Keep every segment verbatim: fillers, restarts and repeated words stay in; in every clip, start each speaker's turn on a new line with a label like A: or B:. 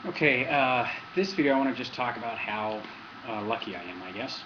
A: Okay, uh, this video I want to just talk about how uh, lucky I am, I guess.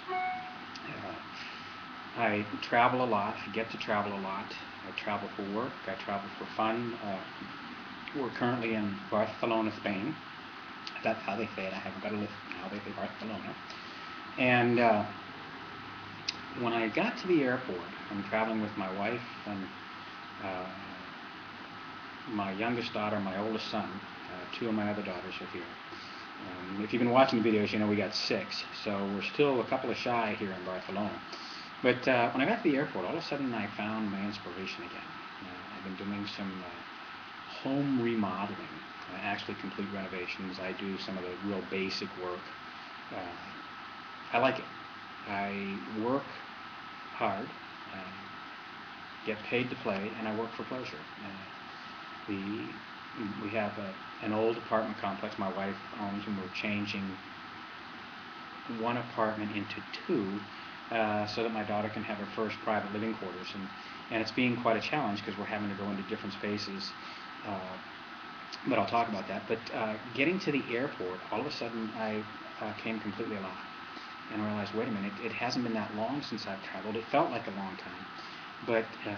A: Uh, I travel a lot. I get to travel a lot. I travel for work. I travel for fun. Uh, we're currently in Barcelona, Spain. That's how they say it. I haven't got a list now. They say Barcelona. And uh, when I got to the airport, I'm traveling with my wife and uh, my youngest daughter, my oldest son. Uh, two of my other daughters are here. Um, if you've been watching the videos, you know we got six, so we're still a couple of shy here in Barcelona. But uh, when I got to the airport, all of a sudden I found my inspiration again. Uh, I've been doing some uh, home remodeling, uh, actually complete renovations. I do some of the real basic work. Uh, I like it. I work hard, uh, get paid to play, and I work for pleasure. Uh, the we have a, an old apartment complex my wife owns, and we're changing one apartment into two uh, so that my daughter can have her first private living quarters. And, and it's being quite a challenge because we're having to go into different spaces. Uh, but I'll talk about that. But uh, getting to the airport, all of a sudden I uh, came completely alive. And I realized, wait a minute, it hasn't been that long since I've traveled. It felt like a long time. But uh,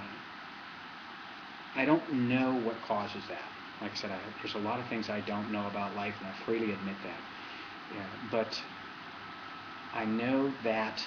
A: I don't know what causes that. Like I said, I, there's a lot of things I don't know about life, and I freely admit that. Yeah, but I know that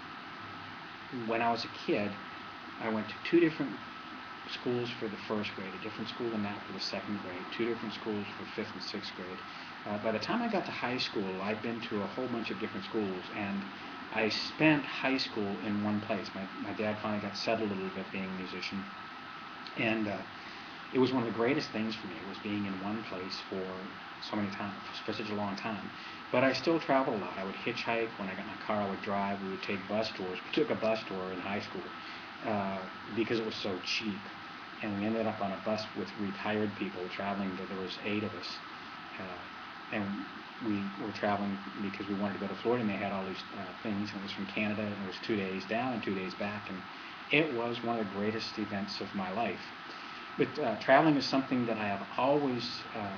A: when I was a kid, I went to two different schools for the first grade, a different school than that for the second grade, two different schools for fifth and sixth grade. Uh, by the time I got to high school, I'd been to a whole bunch of different schools, and I spent high school in one place. My, my dad finally got settled a little bit being a musician, and uh, it was one of the greatest things for me, was being in one place for so many times, for such a long time. But I still traveled a lot. I would hitchhike. When I got my car, I would drive. We would take bus tours. We took a bus tour in high school uh, because it was so cheap. And we ended up on a bus with retired people traveling. There was eight of us. Uh, and we were traveling because we wanted to go to Florida, and they had all these uh, things. And it was from Canada, and it was two days down and two days back. And it was one of the greatest events of my life. But uh, traveling is something that I have always uh,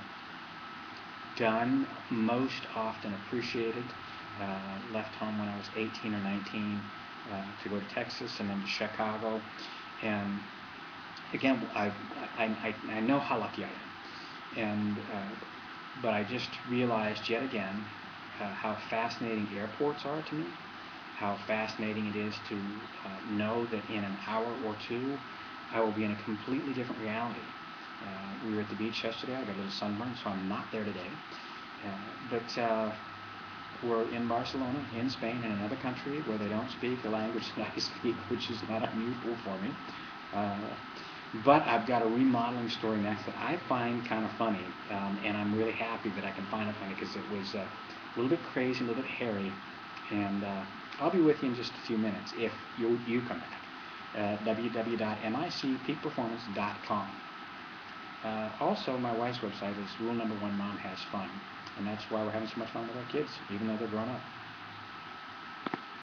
A: done, most often appreciated. Uh, left home when I was eighteen or nineteen uh, to go to Texas and then to Chicago. And again, I, I, I, I know how lucky I am. And, uh, but I just realized yet again uh, how fascinating airports are to me, how fascinating it is to uh, know that in an hour or two I will be in a completely different reality. Uh, we were at the beach yesterday. I got a little sunburn, so I'm not there today. Uh, but uh, we're in Barcelona, in Spain, in another country where they don't speak the language that I speak, which is not unusual for me. Uh, but I've got a remodeling story next that I find kind of funny, um, and I'm really happy that I can find it funny because it was uh, a little bit crazy, a little bit hairy, and uh, I'll be with you in just a few minutes if you, you come back. Uh, w w w dot m i c peak performance dot com. Uh, also, my wife's website is rule number one, mom has fun, and that's why we're having so much fun with our kids, even though they're grown up.